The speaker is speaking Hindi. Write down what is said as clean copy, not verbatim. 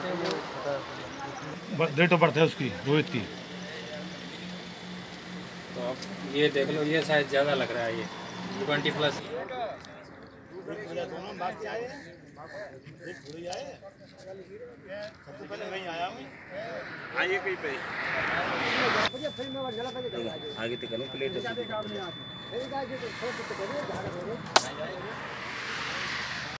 डेट ऑफ बर्थ है उसकी, रोहित की। तो अब ये देख लो, ये शायद ज़्यादा लग रहा है, ये 20+। सबसे पहले वहीं आया हूँ। आइए कहीं पे आगे तो करो प्लेट।